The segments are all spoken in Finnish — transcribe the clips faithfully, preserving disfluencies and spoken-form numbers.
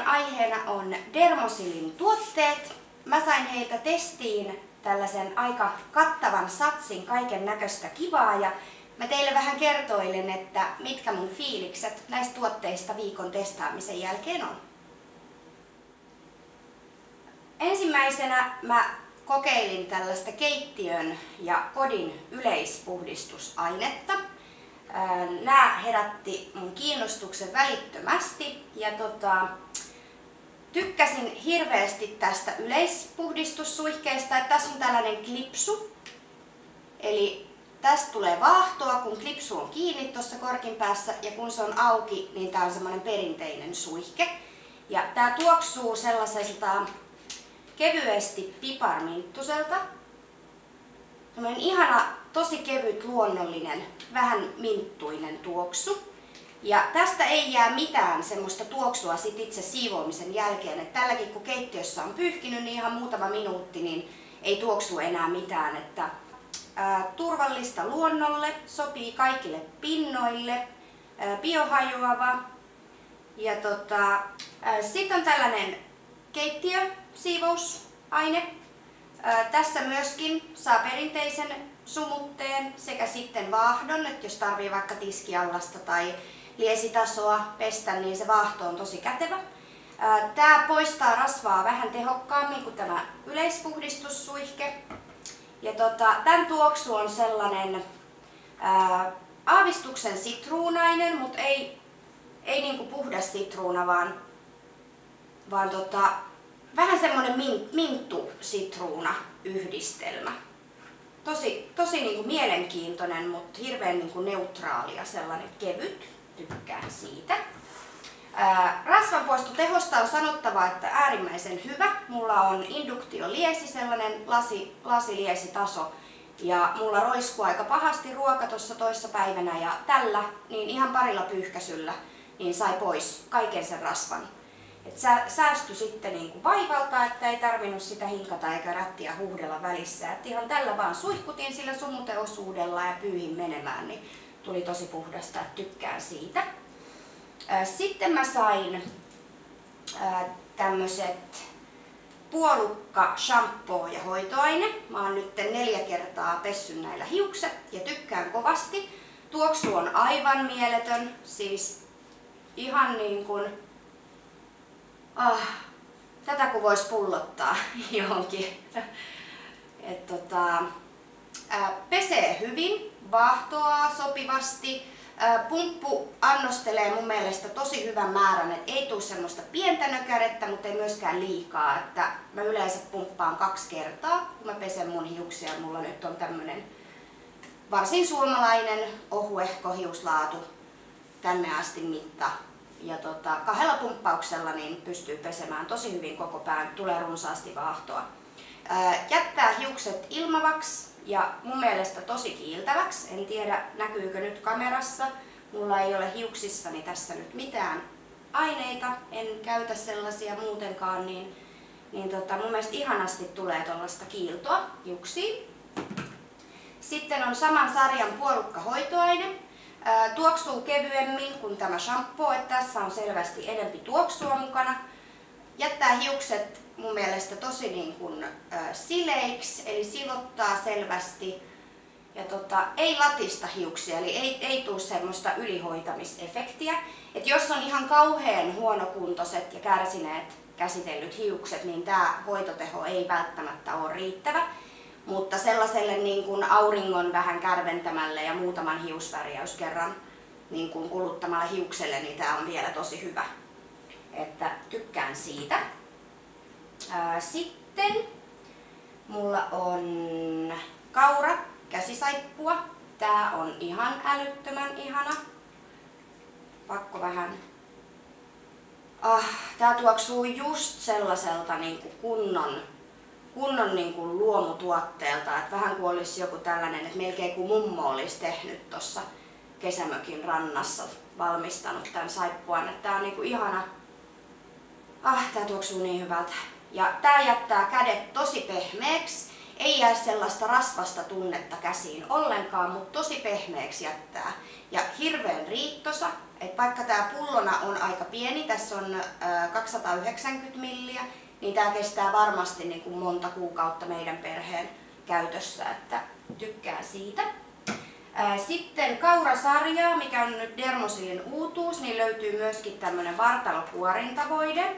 aiheena on Dermosilin tuotteet. Mä sain heiltä testiin tällaisen aika kattavan satsin kaiken näköistä kivaa ja mä teille vähän kertoilen, että mitkä mun fiilikset näistä tuotteista viikon testaamisen jälkeen on. Ensimmäisenä mä kokeilin tällaista keittiön ja kodin yleispuhdistusainetta. Nämä herätti mun kiinnostuksen välittömästi ja tota, tykkäsin hirveästi tästä yleispuhdistussuihkeesta, että tässä on tällainen klipsu. Eli tästä tulee vaahtoa, kun klipsu on kiinni tuossa korkin päässä ja kun se on auki, niin tää on semmoinen perinteinen suihke. Ja tää tuoksuu sellaiselta kevyesti piparminttuselta. Semmoinen ihana, tosi kevyt, luonnollinen, vähän minttuinen tuoksu. Ja tästä ei jää mitään semmoista tuoksua sit itse siivoamisen jälkeen. Et tälläkin kun keittiössä on pyyhkinyt niin ihan muutama minuutti, niin ei tuoksu enää mitään. Että, ää, turvallista luonnolle, sopii kaikille pinnoille, ää, biohajoava. Ja tota, sitten on tällainen keittiösiivousaine. Ää, tässä myöskin saa perinteisen sumutteen sekä sitten vaahdon, että jos tarvii vaikka tiskiallasta tai liesitasoa pestä, niin se vaahto on tosi kätevä. Tämä poistaa rasvaa vähän tehokkaammin kuin tämä yleispuhdistussuihke. Ja tota, tämän tuoksu on sellainen ää, aavistuksen sitruunainen, mutta ei, ei niinku puhdas sitruuna, vaan, vaan tota, vähän semmoinen min, minttu-sitruuna yhdistelmä. Tosi, tosi niinku mielenkiintoinen, mutta hirveän niinku neutraali ja sellainen kevyt. Tykkään siitä. Ää, rasvanpoistotehosta on sanottava, että äärimmäisen hyvä. Mulla on induktioliesi, sellainen lasi, lasiliesitaso. Ja mulla roiskuu aika pahasti ruoka tuossa toissa päivänä ja tällä, niin ihan parilla pyyhkäisyllä, niin sai pois kaiken sen rasvan. Et sä, säästyi sitten niinku vaivalta, että ei tarvinnut sitä hinkata eikä rättiä huuhdella välissä. Et ihan tällä vaan suihkutin sillä sumuteosuudella ja pyyhin menemään, niin tuli tosi puhdasta, että tykkään siitä. Sitten mä sain tämmöset puolukka, shampoo ja hoitoaine. Mä oon nyt neljä kertaa pessyn näillä hiukset ja tykkään kovasti. Tuoksu on aivan mieletön, siis ihan niin kuin Ah, tätä kun vois pullottaa johonkin. Et tota, ää, pesee hyvin, vaahtoaa sopivasti. Ää, pumppu annostelee mun mielestä tosi hyvän määrän, et ei tule semmoista pientä nökärettä, mutta ei myöskään liikaa. Että mä yleensä pumppaan kaksi kertaa, kun mä pesen mun hiuksia. Mulla nyt on tämmönen varsin suomalainen ohuehko hiuslaatu, tänne asti mitta. Ja tota, kahdella pumppauksella niin pystyy pesemään tosi hyvin koko pään, tulee runsaasti vaahtoa. Ää, jättää hiukset ilmavaksi ja mun mielestä tosi kiiltäväksi. En tiedä näkyykö nyt kamerassa. Mulla ei ole hiuksissani tässä nyt mitään aineita, en käytä sellaisia muutenkaan, niin, niin tota, mun mielestä ihanasti tulee tuollaista kiiltoa hiuksiin. Sitten on saman sarjan puolukkahoitoaine. Tuoksuu kevyemmin kuin tämä shampoo, että tässä on selvästi enempi tuoksua mukana. Jättää hiukset mun mielestä tosi niin kuin, äh, sileiksi, eli silottaa selvästi. Ja tota, ei latista hiuksia, eli ei, ei tule semmoista ylihoitamisefektiä. Et jos on ihan kauhean huonokuntoiset ja kärsineet käsitellyt hiukset, niin tämä hoitoteho ei välttämättä ole riittävä. Mutta sellaiselle niin kuin auringon vähän kärventämälle ja muutaman hiusvärjäyskerran niin kuin kuluttamalle hiukselle, niin tämä on vielä tosi hyvä. Että tykkään siitä. Ää, sitten mulla on kaura käsisaippua. Tää on ihan älyttömän ihana. Pakko vähän. Ah, tää tuoksuu just sellaiselta niin kuin kunnon kunnon niin kuin luomutuotteelta, että vähän kuin olisi joku tällainen, että melkein kuin mummo olisi tehnyt tuossa kesämökin rannassa valmistanut tämän saippuan, että tää on niin kuin ihana. Ah, tää tuoksuu niin hyvältä. Ja tää jättää kädet tosi pehmeäksi, ei jää sellaista rasvasta tunnetta käsiin ollenkaan, mutta tosi pehmeäksi jättää. Ja hirveän riittosa, Et vaikka tää pullona on aika pieni, tässä on kaksisataayhdeksänkymmentä milliä, niin tää kestää varmasti niin kuin monta kuukautta meidän perheen käytössä, että tykkään siitä. Sitten kaurasarjaa, mikä on nyt Dermosilin uutuus, niin löytyy myöskin tämmönen vartalokuorintavoide.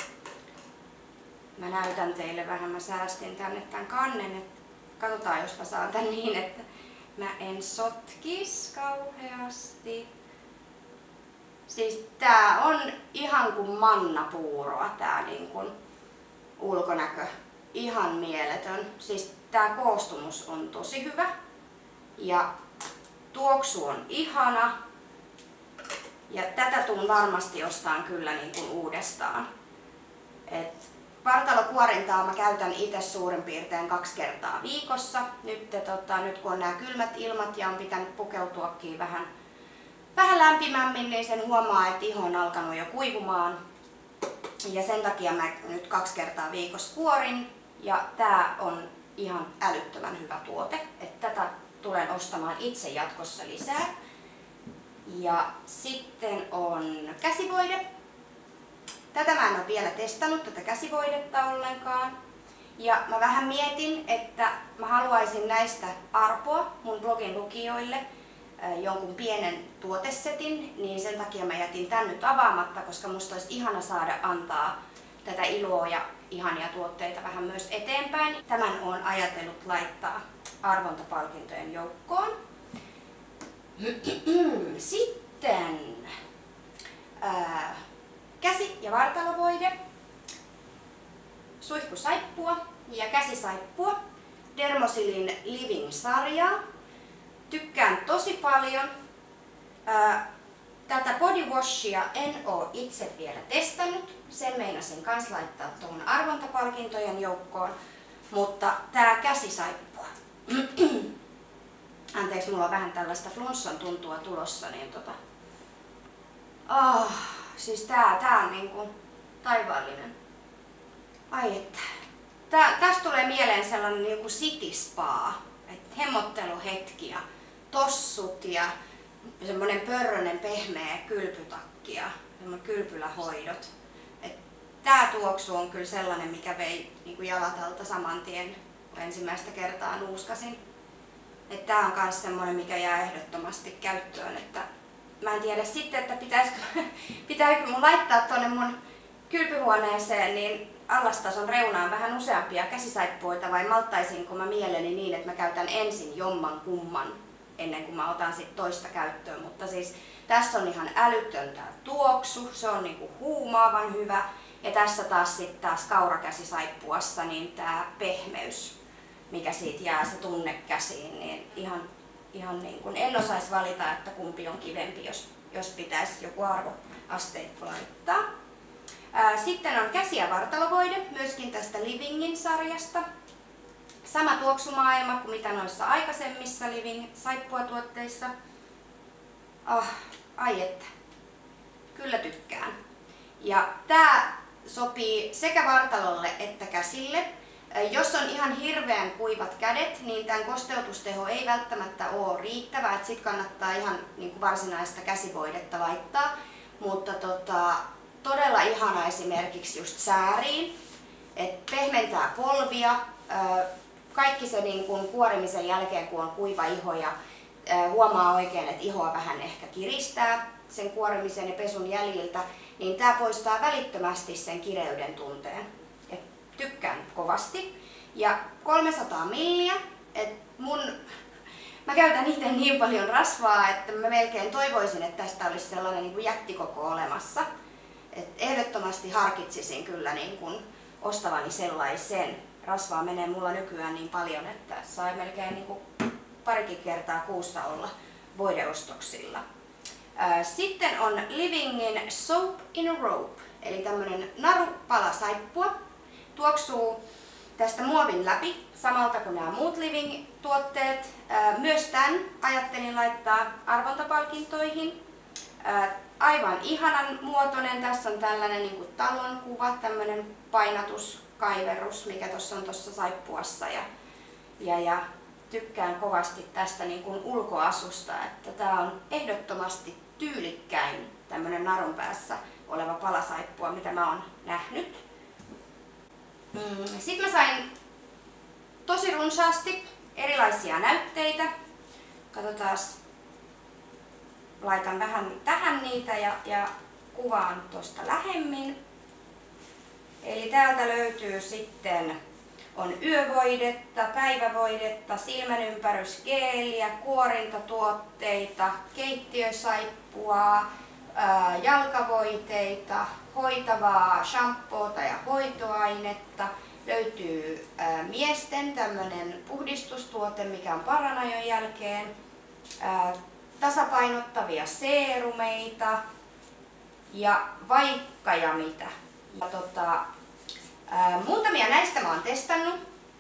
Mä näytän teille vähän, mä säästin tänne tämän kannen, että katsotaan jos mä saan tän niin, että mä en sotkis kauheasti. Siis tää on ihan kuin mannapuuroa tää niin kuin ulkonäkö. Ihan mieletön. Siis tää koostumus on tosi hyvä. Ja tuoksu on ihana. Ja tätä tuun varmasti ostaan kyllä niin kuin uudestaan. Et vartalokuorintaa mä käytän itse suurin piirtein kaksi kertaa viikossa. Nyt, tota, nyt kun on nämä kylmät ilmat ja on pitänyt pukeutuakin vähän, vähän lämpimämmin, niin sen huomaa, että iho on alkanut jo kuivumaan. Ja sen takia mä nyt kaksi kertaa viikossa kuorin. Ja tää on ihan älyttömän hyvä tuote. Et tätä tulen ostamaan itse jatkossa lisää. Ja sitten on käsivoide. Tätä mä en ole vielä testannut, tätä käsivoidetta ollenkaan. Ja mä vähän mietin, että mä haluaisin näistä arpoa mun blogin lukijoille jonkun pienen tuotesetin, niin sen takia mä jätin tän nyt avaamatta, koska musta olisi ihana saada antaa tätä iloa ja ihania tuotteita vähän myös eteenpäin. Tämän olen ajatellut laittaa arvontapalkintojen joukkoon. Sitten ää, käsi- ja vartalovoide, suihkusaippua ja käsisaippua, Dermosilin Living-sarjaa. Tykkään tosi paljon. Ää, tätä body washia en oo itse vielä testannut. Sen meinasin kans laittaa tuohon arvontapalkintojen joukkoon. Mutta tää käsisaippua. Anteeksi, mulla on vähän tällaista flunssan tuntua tulossa, niin tota... Oh, siis tää, tää on niinku taivaallinen. Ai että. Tää, tästä tulee mieleen sellainen niinku city spa. Et hemmotteluhetki ja tossut ja semmonen pörrönen pehmeä kylpytakki ja semmonen kylpylähoidot. Et tää tuoksu on kyllä sellainen, mikä vei niinku jalat alta saman tien, kun ensimmäistä kertaa nuuskasin. Et tää on kans semmonen, mikä jää ehdottomasti käyttöön. Että mä en tiedä sitten, että pitäisikö, pitääkö mun laittaa tonne mun kylpyhuoneeseen niin allastason reunaan vähän useampia käsisaippuita vai malttaisinko mä mieleni niin, että mä käytän ensin jomman kumman ennen kuin mä otan sit toista käyttöön. Mutta siis tässä on ihan älytön tää tuoksu, se on niinku huumaavan hyvä. Ja tässä taas sit taas kaurakäsisaippuassa niin tää pehmeys, mikä siitä jää se tunne käsiin, niin ihan, ihan niin kuin en osaisi valita, että kumpi on kivempi, jos, jos pitäisi joku arvoasteikko laittaa. Sitten on käsi- ja vartalovoide, myöskin tästä Livingin sarjasta. Sama tuoksumaailma kuin mitä noissa aikaisemmissa Living-saippuatuotteissa. Oh, ai että, kyllä tykkään. Ja tää sopii sekä vartalolle että käsille. Jos on ihan hirveän kuivat kädet, niin tämän kosteutusteho ei välttämättä ole riittävä, että sit kannattaa ihan niin kuin varsinaista käsivoidetta laittaa. Mutta tota, todella ihana esimerkiksi just sääriin, että pehmentää polvia, kaikki se niin kuin kuorimisen jälkeen, kun on kuiva iho ja huomaa oikein, että ihoa vähän ehkä kiristää sen kuorimisen ja pesun jäljiltä, niin tämä poistaa välittömästi sen kireyden tunteen. Ja tykkään kovasti. Ja kolmesataa milliä, että mun mä käytän itse niin paljon rasvaa, että mä melkein toivoisin, että tästä olisi sellainen niin kuin jättikoko olemassa. Et ehdottomasti harkitsisin kyllä niin kuin ostavani sellaisen. Rasvaa menee mulla nykyään niin paljon, että sai melkein niin kuin parikin kertaa kuussa olla voideostoksilla. Sitten on Livingin Soap in a Rope, eli tämmönen narupalasaippua. Tuoksuu tästä muovin läpi, samalta kuin nämä muut Living-tuotteet. Myös tämän ajattelin laittaa arvontapalkintoihin. Aivan ihanan muotoinen. Tässä on tällainen niin kuin talon kuva, tämmöinen painatuskaiverus, mikä tuossa on tuossa saippuassa. Ja, ja, ja tykkään kovasti tästä niin kuin ulkoasusta, että tämä on ehdottomasti tyylikkäin tämmönen narun päässä oleva palasaippua, mitä mä oon nähnyt. Sitten mä sain tosi runsaasti erilaisia näytteitä. Katsotaas, laitan vähän tähän niitä ja, ja kuvaan tuosta lähemmin. Eli täältä löytyy sitten on yövoidetta, päivävoidetta, silmänympärysgeeliä, kuorintatuotteita, keittiösaippua, ää, jalkavoiteita, hoitavaa shampoota ja hoitoainetta. Löytyy ää, miesten tämmönen puhdistustuote, mikä on paranajon jälkeen, ää, tasapainottavia seerumeita ja vaikka ja mitä. Ja tota, ää, muutamia näistä mä oon testannut.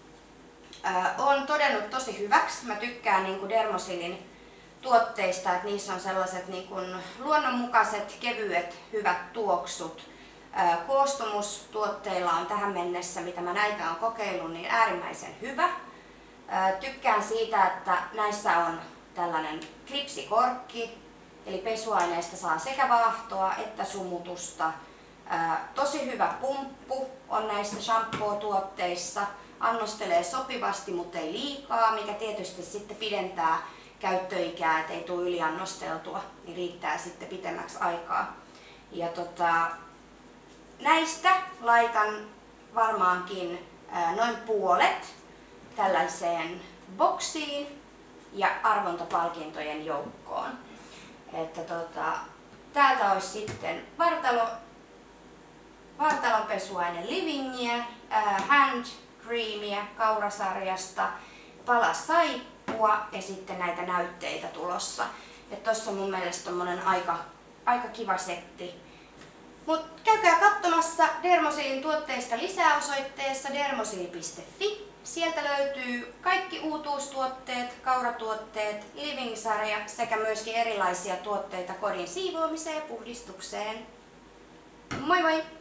Ää, oon todennut tosi hyväksi. Mä tykkään niinku Dermosilin tuotteista, että niissä on sellaiset niinku luonnonmukaiset, kevyet, hyvät tuoksut. Ää, koostumus tuotteilla on tähän mennessä, mitä mä näitä oon kokeillut, niin äärimmäisen hyvä. Ää, tykkään siitä, että näissä on tällainen klipsikorkki, eli pesuaineesta saa sekä vaahtoa että sumutusta. Ää, tosi hyvä pumppu on näissä shampoo-tuotteissa. Annostelee sopivasti, mutta ei liikaa, mikä tietysti sitten pidentää käyttöikää, ettei tule yliannosteltua, niin riittää sitten pitemmäksi aikaa. Ja tota, näistä laitan varmaankin ää, noin puolet tällaiseen boksiin ja arvontapalkintojen joukkoon. Että tota, täältä olisi sitten vartalo, vartalonpesuaine Livingiä, ää, hand creamia kaurasarjasta, pala saippua ja sitten näitä näytteitä tulossa. Että tossa on mun mielestä tommonen aika, aika kiva setti. Mut käykää katsomassa Dermosilin tuotteista lisää osoitteessa dermosil piste fi. Sieltä löytyy kaikki uutuustuotteet, kauratuotteet, Living-sarja sekä myöskin erilaisia tuotteita kodin siivoamiseen ja puhdistukseen. Moi moi!